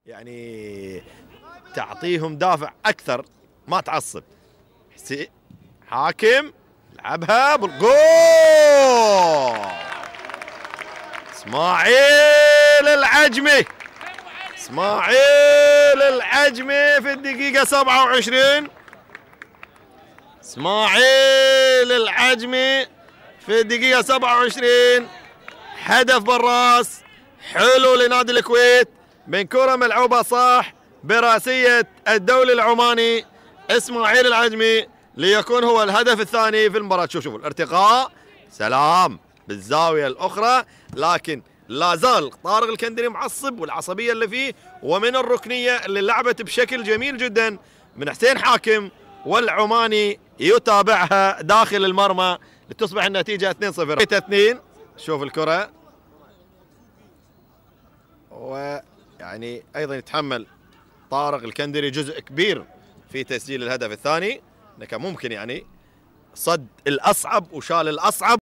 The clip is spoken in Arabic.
يعني تعطيهم دافع اكثر، ما تعصب. حاكم لعبها بالجول. اسماعيل العجمي، اسماعيل العجمي في الدقيقة 27. اسماعيل العجمي في الدقيقة 27 هدف بالراس حلو لنادي الكويت من كرة ملعوبة صح براسية الدولي العماني اسماعيل العجمي ليكون هو الهدف الثاني في المباراة. شوفوا الارتقاء، سلام بالزاوية الأخرى، لكن لا زال طارق الكندري معصب والعصبية اللي فيه، ومن الركنية اللي لعبت بشكل جميل جدا من حسين حاكم والعماني يتابعها داخل المرمى لتصبح النتيجة 2-0. شوف الكرة، ويعني أيضا يتحمل طارق الكندري جزء كبير في تسجيل الهدف الثاني، انه كان ممكن يعني صد الأصعب وشال الأصعب.